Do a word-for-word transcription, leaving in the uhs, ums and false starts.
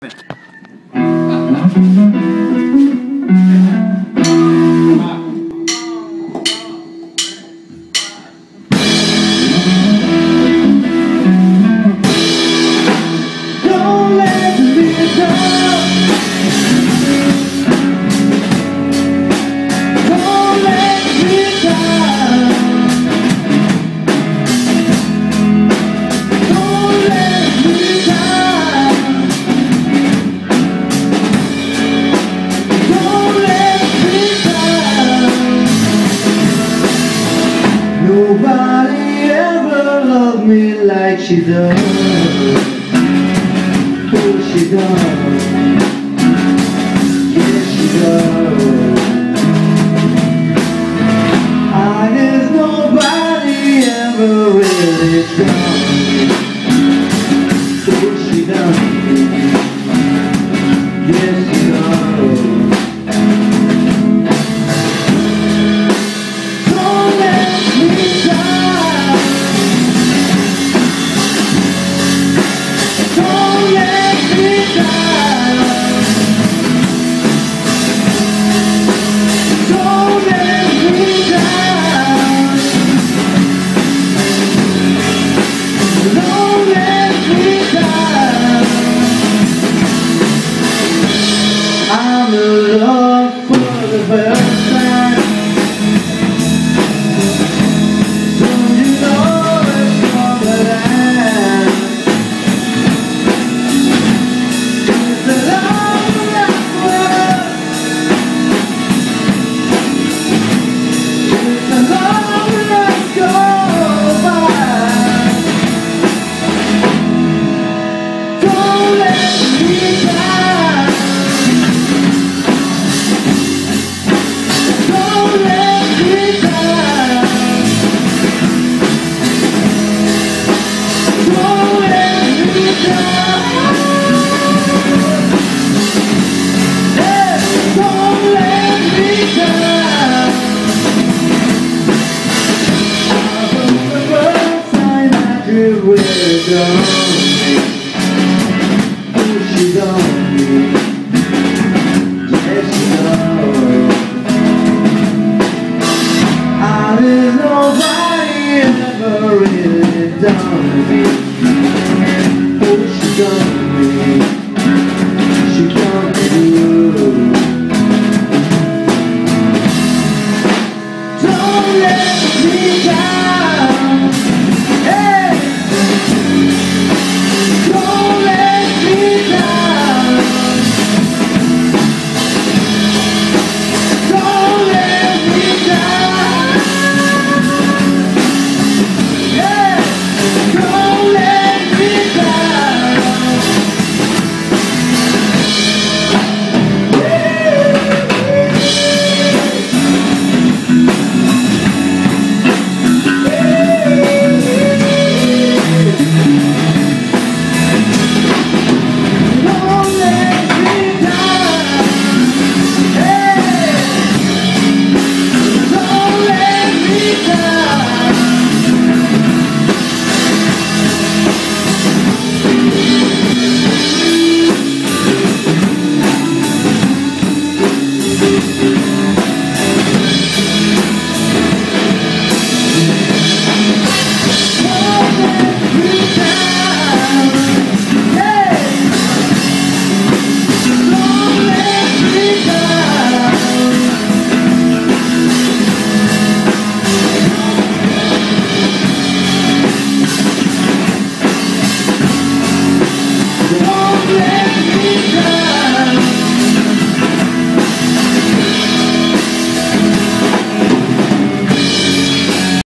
Nobody ever loved me like she does. Oh, she does. Yes, she does. I guess nobody ever really does. Oh, she does. Yes, she does. I'm in love for the first time. Don't you know it's more than it's a long road. It's a long road go by. Don't let me down. We're done. Oh, she's on me.